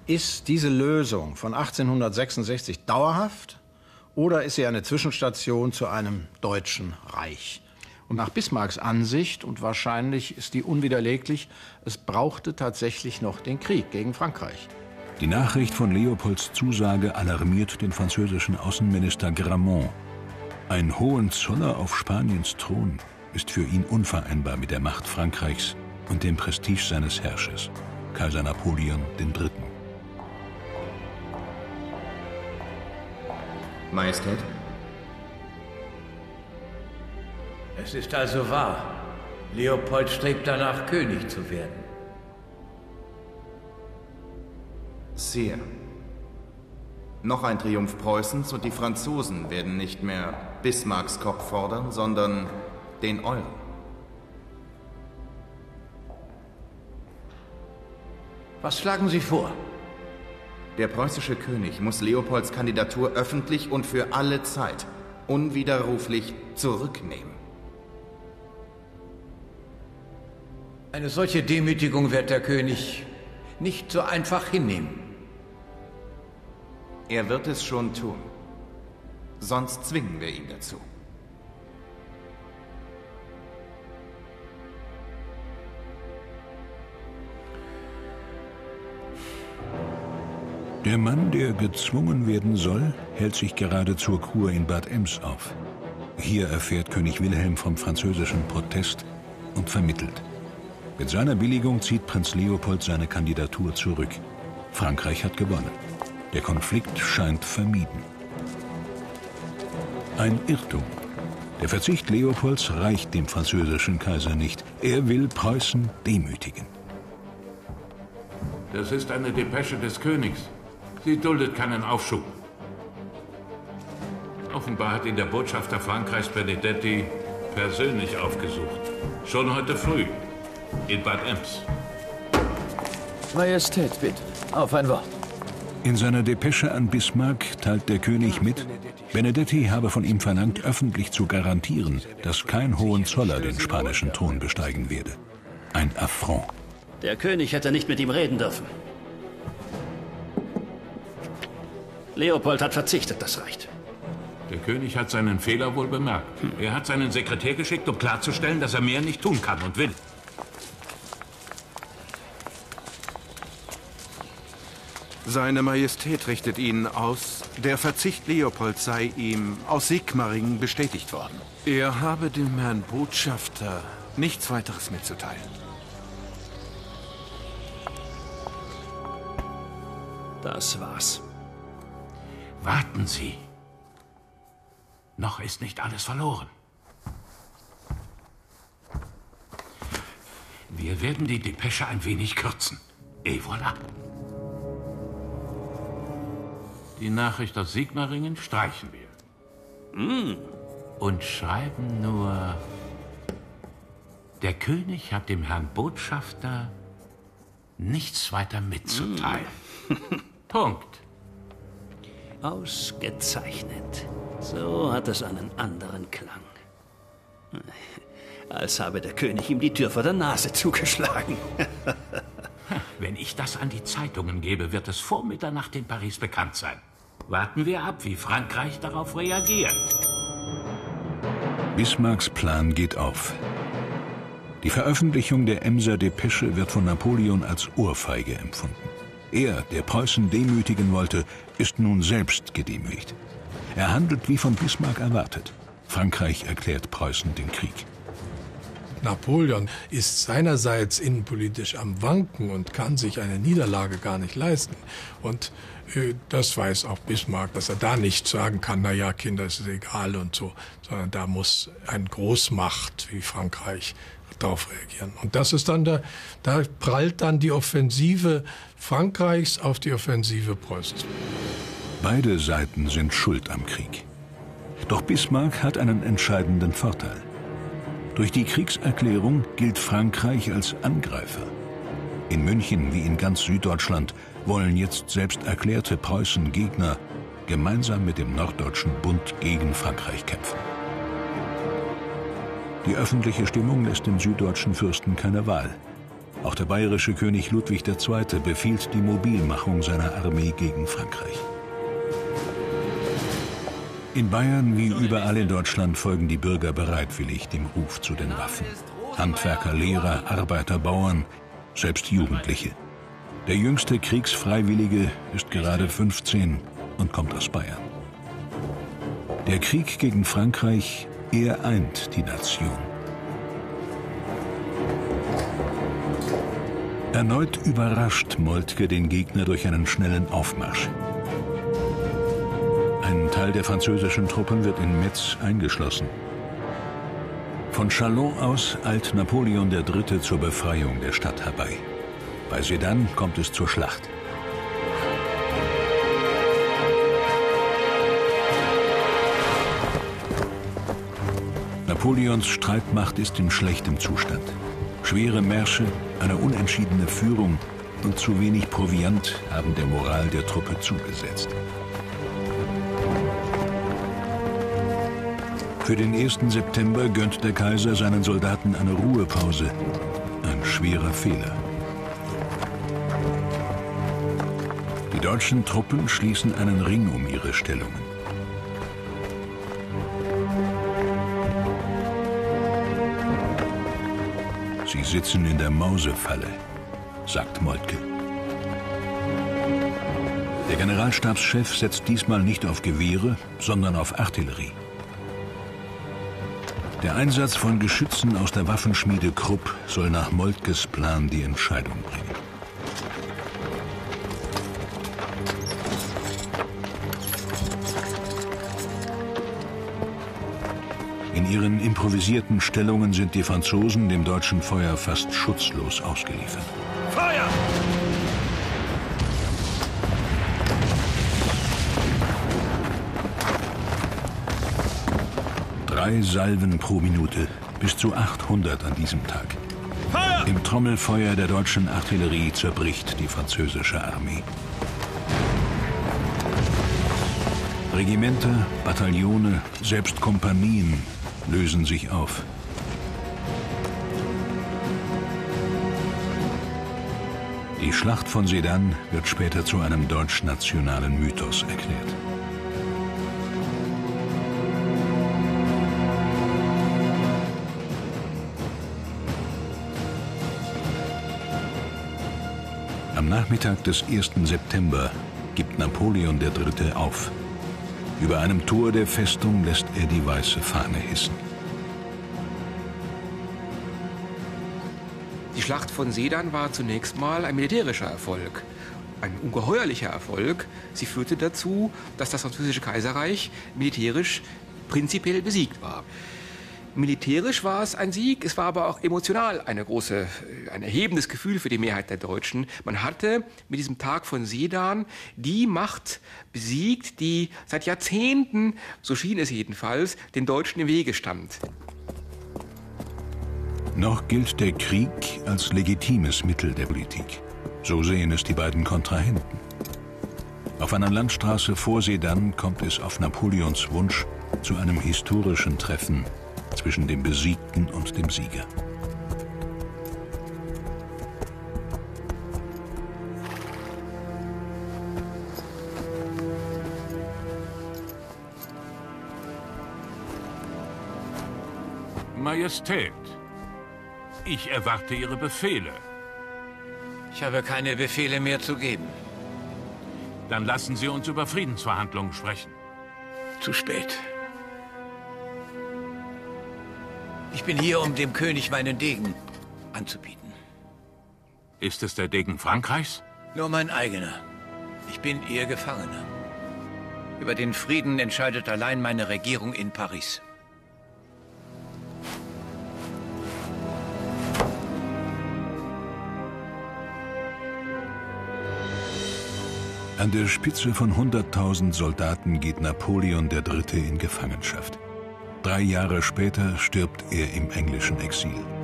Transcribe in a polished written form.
Ist diese Lösung von 1866 dauerhaft oder ist sie eine Zwischenstation zu einem deutschen Reich? Und nach Bismarcks Ansicht, und wahrscheinlich ist die unwiderleglich, es brauchte tatsächlich noch den Krieg gegen Frankreich. Die Nachricht von Leopolds Zusage alarmiert den französischen Außenminister Gramont. Ein Hohenzoller auf Spaniens Thron ist für ihn unvereinbar mit der Macht Frankreichs und dem Prestige seines Herrschers, Kaiser Napoleon III. Majestät? Es ist also wahr. Leopold strebt danach, König zu werden. Sire. Noch ein Triumph Preußens und die Franzosen werden nicht mehr Bismarcks Kopf fordern, sondern den euren. Was schlagen Sie vor? Der preußische König muss Leopolds Kandidatur öffentlich und für alle Zeit unwiderruflich zurücknehmen. Eine solche Demütigung wird der König nicht so einfach hinnehmen. Er wird es schon tun. Sonst zwingen wir ihn dazu. Der Mann, der gezwungen werden soll, hält sich gerade zur Kur in Bad Ems auf. Hier erfährt König Wilhelm vom französischen Protest und vermittelt. Mit seiner Billigung zieht Prinz Leopold seine Kandidatur zurück. Frankreich hat gewonnen. Der Konflikt scheint vermieden. Ein Irrtum. Der Verzicht Leopolds reicht dem französischen Kaiser nicht. Er will Preußen demütigen. Das ist eine Depesche des Königs. Sie duldet keinen Aufschub. Offenbar hat ihn der Botschafter Frankreichs Benedetti persönlich aufgesucht. Schon heute früh. In Bad Ems. Majestät, bitte. Auf ein Wort. In seiner Depesche an Bismarck teilt der König mit, Benedetti habe von ihm verlangt, öffentlich zu garantieren, dass kein Hohenzoller den spanischen Thron besteigen werde. Ein Affront. Der König hätte nicht mit ihm reden dürfen. Leopold hat verzichtet, das reicht. Der König hat seinen Fehler wohl bemerkt. Er hat seinen Sekretär geschickt, um klarzustellen, dass er mehr nicht tun kann und will. Seine Majestät richtet Ihnen aus, der Verzicht Leopolds sei ihm aus Sigmaringen bestätigt worden. Er habe dem Herrn Botschafter nichts weiteres mitzuteilen. Das war's. Warten Sie. Noch ist nicht alles verloren. Wir werden die Depesche ein wenig kürzen. Et voilà. Die Nachricht aus Sigmaringen streichen wir. Und schreiben nur: Der König hat dem Herrn Botschafter nichts weiter mitzuteilen. Punkt. Ausgezeichnet. So hat es einen anderen Klang. Als habe der König ihm die Tür vor der Nase zugeschlagen. Wenn ich das an die Zeitungen gebe, wird es vor Mitternacht in Paris bekannt sein. Warten wir ab, wie Frankreich darauf reagiert. Bismarcks Plan geht auf. Die Veröffentlichung der Emser Depesche wird von Napoleon als Ohrfeige empfunden. Er, der Preußen demütigen wollte, ist nun selbst gedemütigt. Er handelt wie von Bismarck erwartet. Frankreich erklärt Preußen den Krieg. Napoleon ist seinerseits innenpolitisch am Wanken und kann sich eine Niederlage gar nicht leisten. Und das weiß auch Bismarck, dass er da nicht sagen kann, na ja, Kinder, es ist egal und so, sondern da muss eine Großmacht wie Frankreich darauf reagieren. Und das ist dann da prallt dann die Offensive Frankreichs auf die Offensive Preußens. Beide Seiten sind schuld am Krieg. Doch Bismarck hat einen entscheidenden Vorteil. Durch die Kriegserklärung gilt Frankreich als Angreifer. In München wie in ganz Süddeutschland wollen jetzt selbst erklärte Preußen-Gegner gemeinsam mit dem Norddeutschen Bund gegen Frankreich kämpfen. Die öffentliche Stimmung lässt dem süddeutschen Fürsten keine Wahl. Auch der bayerische König Ludwig II. Befiehlt die Mobilmachung seiner Armee gegen Frankreich. In Bayern wie überall in Deutschland folgen die Bürger bereitwillig dem Ruf zu den Waffen. Handwerker, Lehrer, Arbeiter, Bauern, selbst Jugendliche. Der jüngste Kriegsfreiwillige ist gerade 15 und kommt aus Bayern. Der Krieg gegen Frankreich, er eint die Nation. Erneut überrascht Moltke den Gegner durch einen schnellen Aufmarsch. Ein Teil der französischen Truppen wird in Metz eingeschlossen. Von Châlons aus eilt Napoleon III. Zur Befreiung der Stadt herbei. Bei Sedan kommt es zur Schlacht. Napoleons Streitmacht ist in schlechtem Zustand. Schwere Märsche, eine unentschiedene Führung und zu wenig Proviant haben der Moral der Truppe zugesetzt. Für den 1. September gönnt der Kaiser seinen Soldaten eine Ruhepause. Ein schwerer Fehler. Die deutschen Truppen schließen einen Ring um ihre Stellungen. Sie sitzen in der Mausefalle, sagt Moltke. Der Generalstabschef setzt diesmal nicht auf Gewehre, sondern auf Artillerie. Der Einsatz von Geschützen aus der Waffenschmiede Krupp soll nach Moltkes Plan die Entscheidung bringen. In ihren improvisierten Stellungen sind die Franzosen dem deutschen Feuer fast schutzlos ausgeliefert. Feuer! Drei Salven pro Minute, bis zu 800 an diesem Tag. Feuer! Im Trommelfeuer der deutschen Artillerie zerbricht die französische Armee. Regimenter, Bataillone, selbst Kompanien lösen sich auf. Die Schlacht von Sedan wird später zu einem deutsch-nationalen Mythos erklärt. Am Nachmittag des 1. September gibt Napoleon III. Auf. Über einem Tor der Festung lässt er die weiße Fahne hissen. Die Schlacht von Sedan war zunächst mal ein militärischer Erfolg. Ein ungeheuerlicher Erfolg. Sie führte dazu, dass das französische Kaiserreich militärisch prinzipiell besiegt war. Militärisch war es ein Sieg, es war aber auch emotional ein erhebendes Gefühl für die Mehrheit der Deutschen. Man hatte mit diesem Tag von Sedan die Macht besiegt, die seit Jahrzehnten, so schien es jedenfalls, den Deutschen im Wege stand. Noch gilt der Krieg als legitimes Mittel der Politik. So sehen es die beiden Kontrahenten. Auf einer Landstraße vor Sedan kommt es auf Napoleons Wunsch zu einem historischen Treffen zwischen dem Besiegten und dem Sieger. Majestät, ich erwarte Ihre Befehle. Ich habe keine Befehle mehr zu geben. Dann lassen Sie uns über Friedensverhandlungen sprechen. Zu spät. Ich bin hier, um dem König meinen Degen anzubieten. Ist es der Degen Frankreichs? Nur mein eigener. Ich bin Ihr Gefangener. Über den Frieden entscheidet allein meine Regierung in Paris. An der Spitze von 100.000 Soldaten geht Napoleon III. In Gefangenschaft. 3 Jahre später stirbt er im englischen Exil.